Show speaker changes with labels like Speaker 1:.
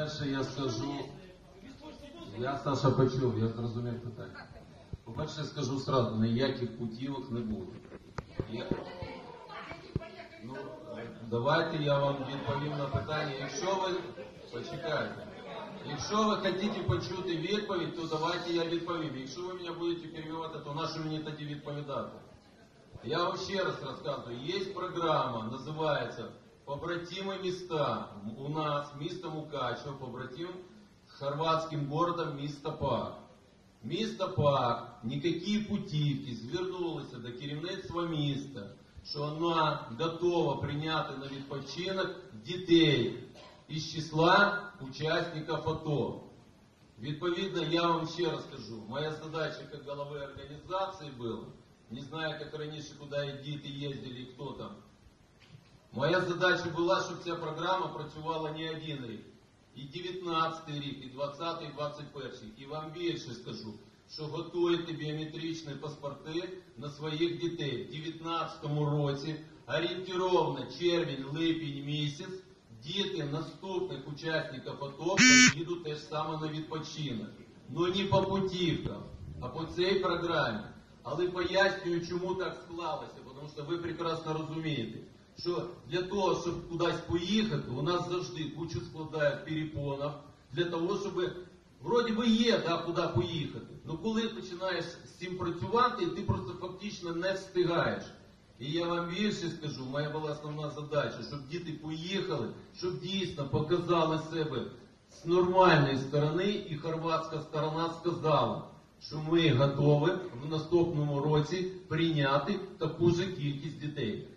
Speaker 1: По-перше, я скажу, я, Саша, почув, я зрозумів питання. По-перше, я скажу сразу, ніяких путівок не буде. Ну, давайте я вам відповім на питання. Якщо ви, почекайте, якщо ви хочете почути відповідь, то давайте я відповім. Якщо ви мене будете перебивати, то на що мені тоді відповідати? Я вам ще раз розказую, є програма, називається «Побратимы места». У нас місто Мукачево, побратим з хорватським городом місто Пак. Місто Пак, ніякі путівки звернулися до керівництва міста, що вона готова прийняти на відпочинок дітей із числа учасників АТО. Відповідно, я вам ще раз кажу, моя задача як голови організації була, не знаю, як раніше, куди діти їздили і хто там. Моя задача була, щоб ця програма працювала не один рік. І 19-й рік, і 20-й, і 21-й. І вам більше скажу, що готуєте біометричні паспорти на своїх дітей. В 19-му році, орієнтировно червень, липень місяць, діти наступних учасників АТО поїдуть теж саме на відпочинок. Ну не по путівкам, а по цій програмі. Але пояснюю, чому так склалося, тому що ви прекрасно розумієте, що для того, щоб кудись поїхати, у нас завжди кучу складають перепонів, для того, щоб, вроді би є, да, куди поїхати, але коли починаєш з цим працювати, ти просто фактично не встигаєш. І я вам більше скажу, моя була основна задача, щоб діти поїхали, щоб дійсно показали себе з нормальної сторони, і хорватська сторона сказала, що ми готові в наступному році прийняти таку ж кількість дітей.